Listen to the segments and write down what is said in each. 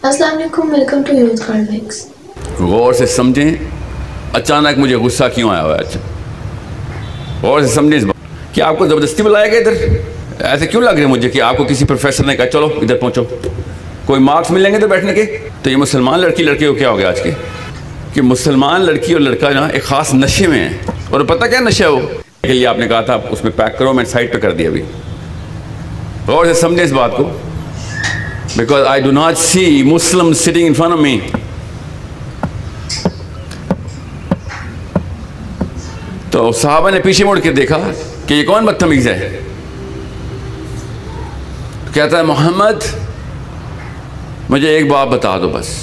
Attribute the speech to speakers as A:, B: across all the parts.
A: السلام علیکم، welcome to youth card.
B: غور سے سمجھیں اچانک مجھے غصہ کیوں آیا ہوا ہے. اچھا غور سے سمجھیں اس بات کہ آپ کو زبردستی بلایا گیا ادھر. ایسے کیوں لگ رہے ہیں مجھے کہ آپ کو کسی پروفیسر نے کہا چلو ادھر پہنچو, کوئی مارکس ملیں گے تو بیٹھنے کے. تو یہ مسلمان لڑکے کو کیا ہو گیا آج کے کہ مسلمان لڑکی اور لڑکا جو ایک خاص نشے میں ہیں. اور پتہ کیا نشہ ہو کے لیے آپ نے کہا تھا اس میں پیک کرو, میں سائٹ پہ کر دیا ابھی. غور سے سمجھیں اس بات کو, because I do not see Muslims sitting in front of me. تو صحابہ نے پیچھے مڑ کے دیکھا کہ یہ کون بدتمیز ہے. کہتا ہے محمد مجھے ایک بات بتا دو بس.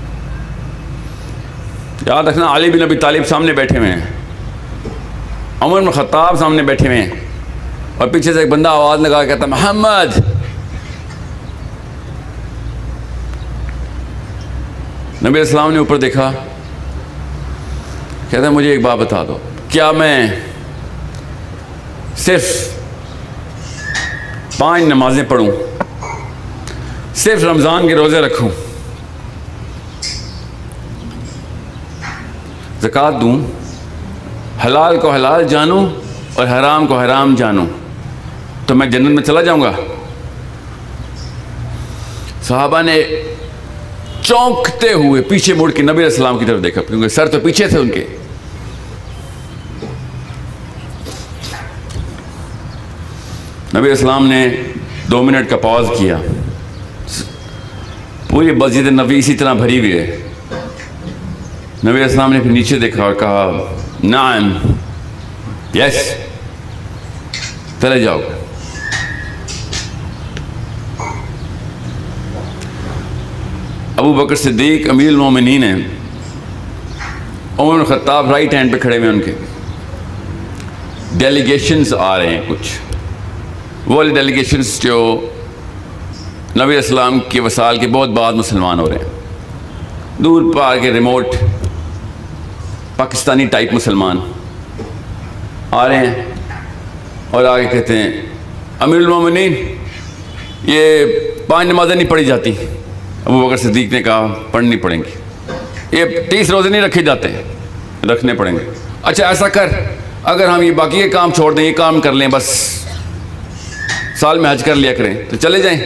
B: یاد رکھنا علی بن ابی طالب سامنے بیٹھے ہوئے ہیں, عمر بن خطاب سامنے بیٹھے ہوئے ہیں, اور پیچھے سے ایک بندہ آواز لگا کہتا ہے محمد. نبی علیہ السلام نے اوپر دیکھا, کہتا ہے مجھے ایک بات بتا دو, کیا میں صرف 5 نمازیں پڑھوں, صرف رمضان کے روزے رکھوں, زکوٰۃ دوں, حلال کو حلال جانوں اور حرام کو حرام جانوں, تو میں جنت میں چلا جاؤں گا؟ صحابہ نے چونکتے ہوئے پیچھے مڑ کے نبی علیہ السلام کی طرف دیکھا, کیونکہ سر تو پیچھے تھے ان کے. نبی علیہ السلام نے 2 منٹ کا پاز کیا. پوری مسجد نبی اسی طرح بھری ہوئی ہے. نبی علیہ السلام نے پھر نیچے دیکھا اور کہا نعم, یس, چلے جاؤ. ابو بکر صدیق امیر المومنین ہیں, عمر بن خطاب رائٹ ہینڈ پہ کھڑے ہوئے, ان کے ڈیلیگیشنز آ رہے ہیں کچھ. وہ والے ڈیلیگیشنز جو نبی علیہ السلام کے وصال کے بہت بعد مسلمان ہو رہے ہیں, دور پار کے ریموٹ پاکستانی ٹائپ مسلمان آ رہے ہیں, اور آگے کہتے ہیں امیر المومنین یہ 5 نمازیں نہیں پڑھی جاتی. ابو بکر صدیق نے کہا پڑھنی پڑیں گی. یہ 30 روزے نہیں رکھے جاتے, رکھنے پڑیں گے. اچھا ایسا کر, اگر ہم یہ باقی کے کام چھوڑ دیں, یہ کام کر لیں, بس سال میں حج کر لیا کریں تو چلے جائیں.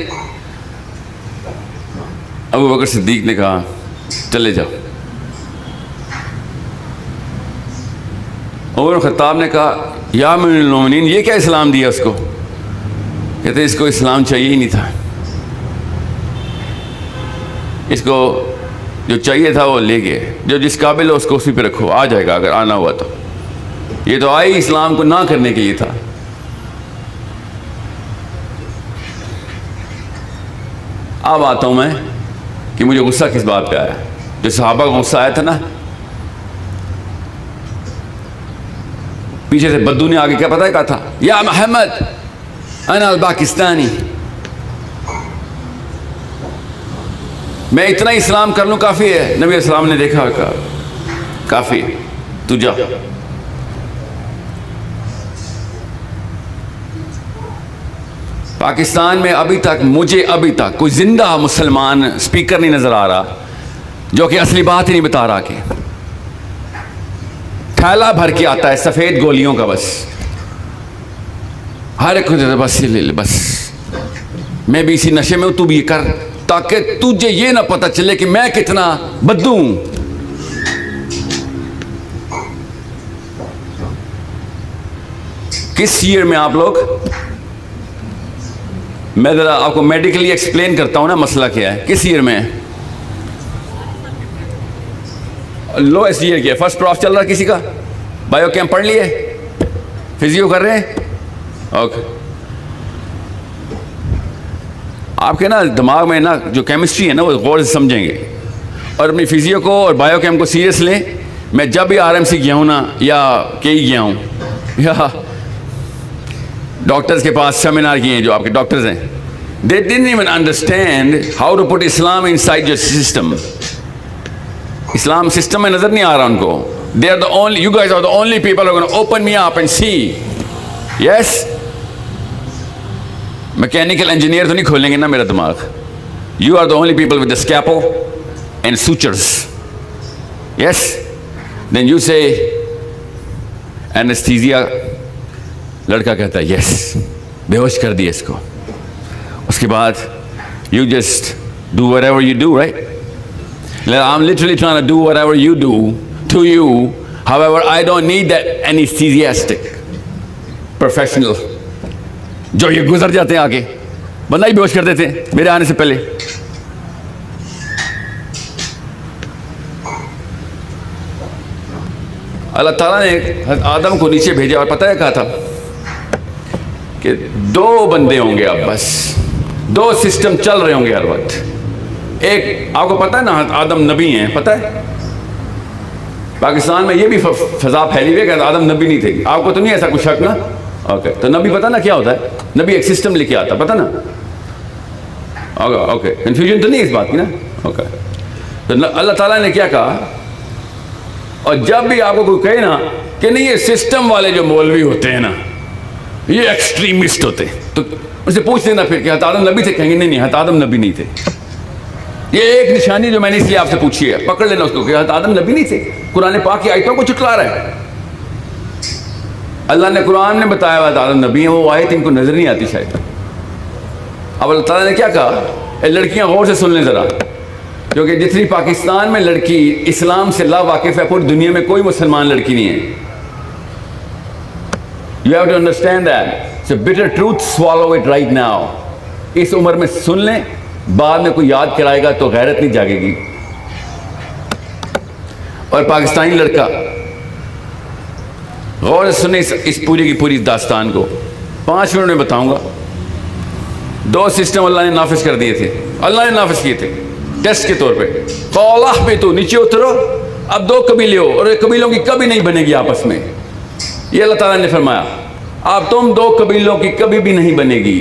B: ابو بکر صدیق نے کہا چلے جاؤ. عمر بن خطاب نے کہا یا امیر المومنین یہ کیا اسلام دیا اس کو؟ کہتے اس کو اسلام چاہیے ہی نہیں تھا, اس کو جو چاہیے تھا وہ لے گئے. جو جس قابل ہو اس کو اسی پہ رکھو, آ جائے گا اگر آنا ہوا تو. یہ تو آئی اسلام کو نہ کرنے کے لیے تھا. اب آتا ہوں میں کہ مجھے غصہ کس بات پہ آیا. جو صحابہ کو غصہ آیا تھا نا, پیچھے سے بدو نے آگے کیا پتہ ہے کہا تھا, یا محمد انا الپاکستانی, میں اتنا اسلام کر لوں کافی ہے. نبی علیہ السلام نے دیکھا کہا کافی ہے, تو جا. پاکستان میں ابھی تک کوئی زندہ مسلمان اسپیکر نہیں نظر آ رہا جو کہ اصلی بات ہی نہیں بتا رہا. کہ تھیلا بھر کے آتا ہے سفید گولیوں کا, بس ہر ایک کو بس یہ لے لے, بس میں بھی اسی نشے میں ہوں, تو بھی یہ کر, تاکہ تجھے یہ نہ پتہ چلے کہ میں کتنا بدو ہوں. کس ایئر میں آپ لوگ, میں ذرا آپ کو میڈیکلی ایکسپلین کرتا ہوں نا مسئلہ کیا ہے. کس ایئر میں؟ لوئسٹ ایئر کیا ہے. فرسٹ پروف چل رہا کسی کا, بایو کیمپ پڑھ لیے, فزیو کر رہے ہیں, اوکے. آپ کے نا دماغ میں نا جو کیمسٹری ہے نا وہ غور سے سمجھیں گے, اور اپنی فزیو کو اور بایو کیمپ کو سیریس لیں. میں جب بھی RMC گیا ہوں نا, یا کئی گیا ہوں, یا ڈاکٹرز کے پاس سیمینار کیے ہیں جو آپ کے ڈاکٹرز ہیں, they didn't even understand how to put Islam inside your system. اسلام سسٹم میں نظر نہیں آ رہا ان کو. They are the only, you guys are the only people who are going to open me up and see. Yes, mechanical engineer تو نہیں کھولیں گے نا میرا دماغ. You are the only people with the scalpel and sutures. Yes? Then you say, anesthesia. लड़का कहता है yes, बेहोश कर दिया इसको. उसके बाद you just do whatever you do, right? I'm literally trying to do whatever you do to you. However, I don't need that anesthesiastic professional. जो ये गुजर जाते हैं आगे, बंदा ही बेहोश कर देते हैं मेरे आने से पहले. अल्लाह ताला ने आदम को नीचे भेजा और पता है कहा था कि 2 बंदे होंगे अब, बस 2 सिस्टम चल रहे होंगे हर वक्त. एक आपको पता है ना, आदम नबी हैं, पता है? पाकिस्तान में ये भी फजा फैली हुई है कि आदम नबी नहीं थे. आपको तो नहीं ऐसा कुछ शक ना? ओके, तो नबी पता ना क्या होता है? नबी एक सिस्टम लेके आता, पता ना? ओके, कंफ्यूजन तो नहीं इस बात की ना? ओके, तो अल्लाह ताला ने क्या कहा, और जब भी आपको कोई कहे ना कि नहीं ये सिस्टम वाले जो मौलवी होते हैं ना, ये एक्सट्रीमिस्ट होते हैं, तो उनसे पूछ लेना फिर कि हज़रत आदम नबी थे, कहेंगे नहीं हज़रत आदम नबी नहीं थे. ये एक निशानी जो मैंने इसलिए आपसे पूछी है, पकड़ लेना उसको कि हज़रत आदम नबी नहीं थे. कुरान पाक की आयतों को चुटला रहा है. अल्लाह ने कुरान में बताया हुआ आदम नबी हैं, वो आयत इनको नजर नहीं आती शायद. अब अल्लाह ताला ने क्या कहा, लड़कियां गौर से सुन लें ज़रा, क्योंकि जितनी पाकिस्तान में लड़की इस्लाम से ला वाकिफ़ है, पूरी दुनिया में कोई मुसलमान लड़की नहीं है. You have to understand that. It's a bitter truth. Swallow it right now. इस उम्र में सुन लें, बाद में कोई याद कराएगा तो गैरत नहीं जागेगी. और पाकिस्तानी लड़का गौर से सुने इस पूरी की पूरी दास्तान को. 5 मिनट में बताऊंगा. 2 सिस्टम अल्लाह ने नाफिज कर दिए थे, अल्लाह ने नाफिज किए थे टेस्ट के तौर पे. कौलाह पे तो नीचे उतरो, अब 2 कबीले हो और कबीलों की कभी नहीं बनेगी आपस में. ये अल्लाह ताला ने फरमाया, अब तुम 2 कबीलों की कभी भी नहीं बनेगी.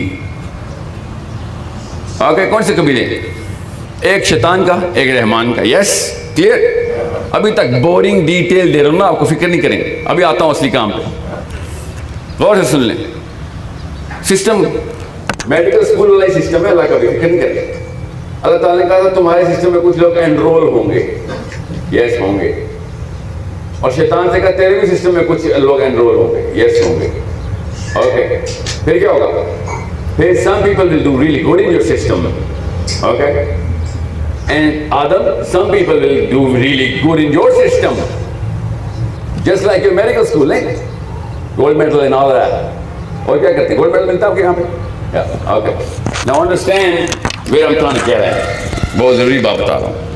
B: ओके, कौन से कबीले? एक शैतान का, एक रहमान का. Yes, clear? अभी तक बोरिंग डिटेल दे रहा हूं ना, आपको फिक्र नहीं करेंगे. अभी आता हूं असली काम पे. गौर से सुन लें. सिस्टम मेडिकल स्कूल वाला सिस्टम है, अल्लाह का भी फिक्र नहीं करेंगे. अल्लाह ताला ने कहा था तुम्हारे सिस्टम में कुछ लोग एनरोल होंगे. यस, होंगे. और शैतान से कहा तेरे भी सिस्टम में कुछ लोग एनरोल होंगे. यस, होंगे. ओके, फिर क्या होगा? फिर some people will do really good in your system. Okay, and Adam, some people will do really good in your system, just like your medical school, eh? Gold medal and all of that. और क्या करते हैं? Gold medal मिलता है आपके यहाँ पे? Yeah. Okay. Now understand where I'm trying to get at. बहुत ज़रूरी बात बता रहा हूँ.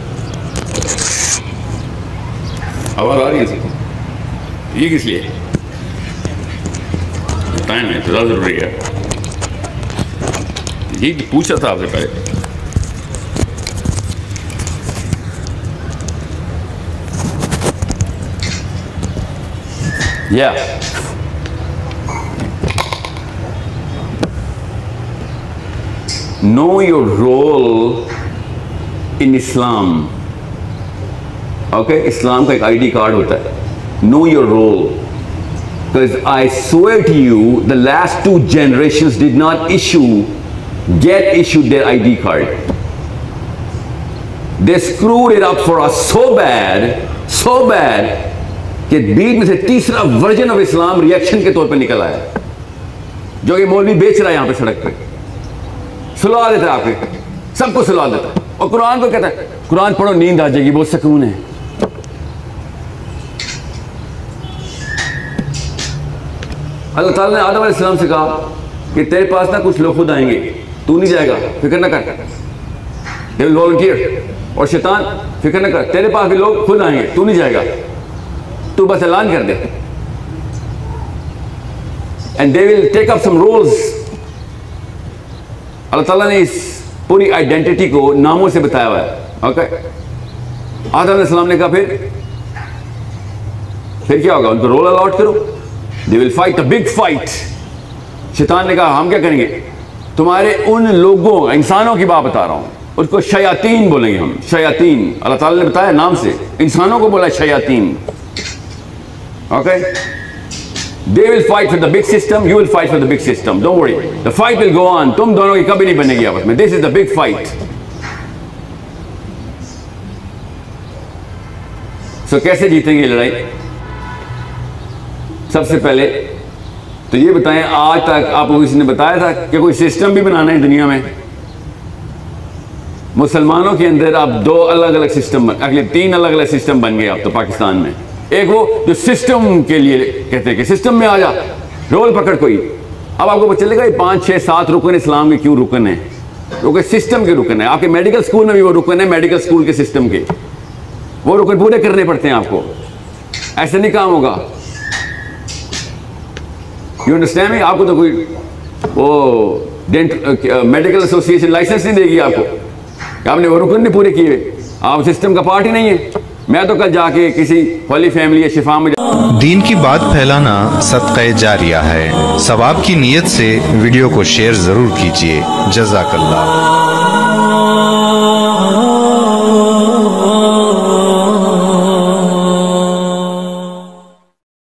B: आवाज़ आ रही है इसको? ये किस लिए? टाइम है, ज़्यादा ज़रूरी है. ये पूछा था आपसे पहले. Yeah. Know your role in Islam. Okay, Islam का एक ID कार्ड होता है. Know your role. Because I swear to you, the last 2 generations did not get issued their ID card. They screwed it up for us so bad कि बीच में से तीसरा version of Islam reaction के तौर पे निकल आया, जो कि मौलवी बेच रहा है यहाँ पे सड़क पे. सुला देता है आपके, सबको सुला देता है. और कुरान को कहता है कुरान पढ़ो नींद आ जाएगी, बहुत सुकून है. अल्लाह ताला ने आदम अलैहिस्सलाम से कहा कि तेरे पास ना कुछ लोग खुद आएंगे, तू नहीं जाएगा, फिक्र न कर. They will volunteer. और शैतान, फिक्र न कर, तेरे पास भी लोग खुद आएंगे, तू नहीं जाएगा, तू बस ऐलान कर दे. And they will take up some roles. Allah Taala ने इस पूरी आइडेंटिटी को नामों से बताया हुआ है. ओके, आदम अलैहिस्सलाम ने कहा फिर क्या होगा? उनको रोल अलॉट करो. They will fight a big fight. शैतान ने कहा हम क्या करेंगे? तुम्हारे उन लोगों, इंसानों की बात बता रहा हूं, उसको शयातीन बोलेंगे हम. शयातीन अल्लाह ताला ने बताया नाम से, इंसानों को बोला शयातीन. Okay, they will fight for the big system, you will fight for the big system. Don't worry, the fight will go on. तुम दोनों की कभी नहीं बनेगी आपस में. This is the big fight. سو کیسے جیتیں گے یہ لڑائی؟ سب سے پہلے تو یہ بتائیں آج تک آپ کو کسی نے بتایا تھا کہ کوئی سسٹم بھی بنانا ہے دنیا میں؟ مسلمانوں کے اندر اب 2 الگ الگ سسٹم، اگلے 3 الگ الگ سسٹم بن گئے اب تو پاکستان میں. ایک وہ جو سسٹم کے لیے کہتے ہیں کہ سسٹم میں آ جا، رول پکڑ کوئی. اب آپ کو پتہ چلے گا یہ 5 6 7 رکن اسلام کے کیوں رکن ہیں. کیونکہ سسٹم کے رکن ہیں. آپ کے میڈیکل اسکول میں بھی وہ رکن ہیں، میڈیکل اسکول کے سسٹم کے وہ رکن پورے کرنے پڑتے ہیں آپ کو. ایسے نہیں کام ہوگا. You understand me? آپ کو تو کوئی وہ میڈیکل ایسوسیشن لائسنس نہیں دے گی آپ کو کہ آپ نے وہ رکن نہیں پورے کیے. آپ سسٹم کا پارٹ ہی نہیں ہے. میں تو کل جا کے کسی ہولی فیملی یا شفا میں
C: دین کی بات پھیلانا صدقہ جاریہ ہے. ثواب کی نیت سے ویڈیو کو شیئر ضرور کیجیے. جزاک اللہ.